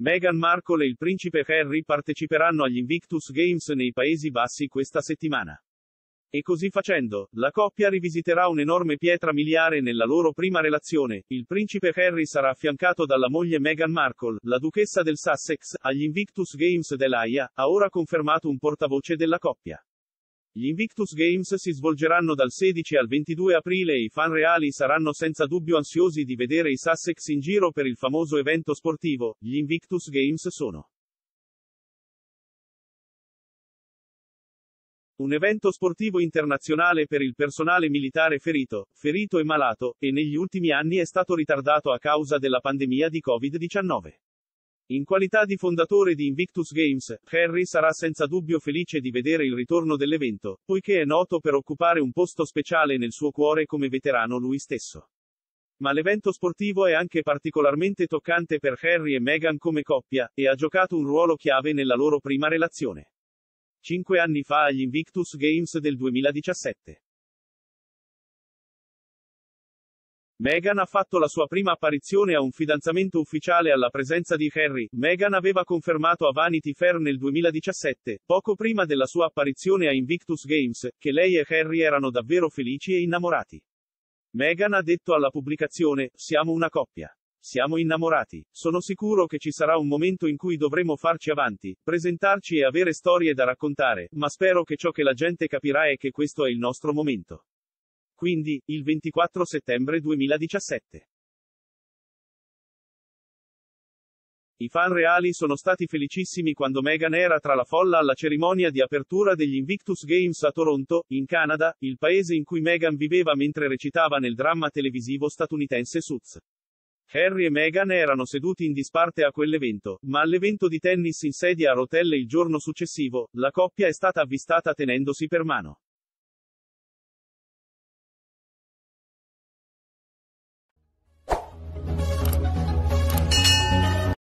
Meghan Markle e il principe Harry parteciperanno agli Invictus Games nei Paesi Bassi questa settimana. E così facendo, la coppia rivisiterà un'enorme pietra miliare nella loro prima relazione. Il principe Harry sarà affiancato dalla moglie Meghan Markle, la duchessa del Sussex, agli Invictus Games dell'Aia, ha ora confermato un portavoce della coppia. Gli Invictus Games si svolgeranno dal 16 al 22 aprile e i fan reali saranno senza dubbio ansiosi di vedere i Sussex in giro per il famoso evento sportivo. Gli Invictus Games sono un evento sportivo internazionale per il personale militare ferito e malato, e negli ultimi anni è stato ritardato a causa della pandemia di Covid-19. In qualità di fondatore di Invictus Games, Harry sarà senza dubbio felice di vedere il ritorno dell'evento, poiché è noto per occupare un posto speciale nel suo cuore come veterano lui stesso. Ma l'evento sportivo è anche particolarmente toccante per Harry e Meghan come coppia, e ha giocato un ruolo chiave nella loro prima relazione. 5 anni fa agli Invictus Games del 2017. Meghan ha fatto la sua prima apparizione a un fidanzamento ufficiale alla presenza di Harry. Meghan aveva confermato a Vanity Fair nel 2017, poco prima della sua apparizione a Invictus Games, che lei e Harry erano davvero felici e innamorati. Meghan ha detto alla pubblicazione: "Siamo una coppia. Siamo innamorati. Sono sicuro che ci sarà un momento in cui dovremo farci avanti, presentarci e avere storie da raccontare, ma spero che ciò che la gente capirà è che questo è il nostro momento." Quindi, il 24 settembre 2017. I fan reali sono stati felicissimi quando Meghan era tra la folla alla cerimonia di apertura degli Invictus Games a Toronto, in Canada, il paese in cui Meghan viveva mentre recitava nel dramma televisivo statunitense Suits. Harry e Meghan erano seduti in disparte a quell'evento, ma all'evento di tennis in sedia a rotelle il giorno successivo, la coppia è stata avvistata tenendosi per mano.